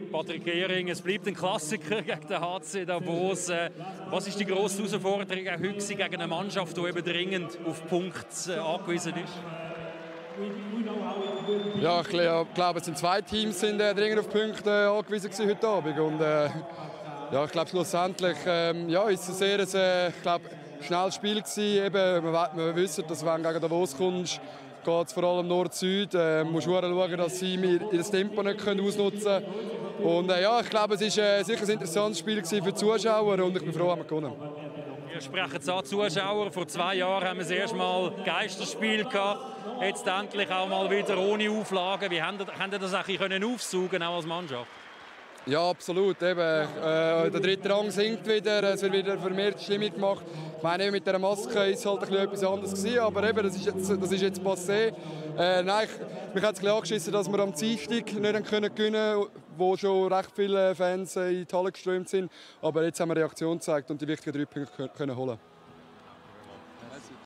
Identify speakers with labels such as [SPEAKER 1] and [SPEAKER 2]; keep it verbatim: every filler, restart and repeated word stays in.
[SPEAKER 1] Patrick Ehring, es bleibt ein Klassiker gegen den H C Davos. Äh, was ist die grosse Herausforderung auch heute gegen eine Mannschaft, die eben dringend auf Punkte äh, angewiesen ist?
[SPEAKER 2] Ja, ich glaube, es sind zwei Teams sind äh, dringend auf Punkte äh, angewiesen gewesen heute Abend. Und, äh, ja, ich glaube, schlussendlich ähm, ja, ist es ein sehr äh, ich glaube, schnelles Spiel gewesen. Eben, wir, wir wissen, dass wenn du gegen Davos kommst, geht es vor allem Nord-Süd. Äh, man muss schauen, dass sie ihr Tempo nicht ausnutzen können. Und äh, ja, ich glaube, es war äh, sicher ein interessantes Spiel für die Zuschauer und ich bin froh, dass wir gewonnen haben.
[SPEAKER 1] Wir sprechen es an, Zuschauer. Vor zwei Jahren haben wir das erste Mal Geisterspiel gehabt. Jetzt endlich auch mal wieder ohne Auflagen. Wie haben Sie das auch aufsaugen, auch als Mannschaft?
[SPEAKER 2] Ja, absolut. Eben, äh, der dritte Rang sinkt wieder, es wird wieder vermehrt Stimmung gemacht. Ich meine, mit dieser Maske war es halt etwas anderes gewesen, aber eben, das ist jetzt, das ist jetzt passé. Äh, nein, ich, mich hat es angeschissen, dass wir am Dienstag nicht können gewinnen, wo schon recht viele Fans in die Halle geströmt sind. Aber jetzt haben wir Reaktion gezeigt und die wichtigen drei Punkte können holen.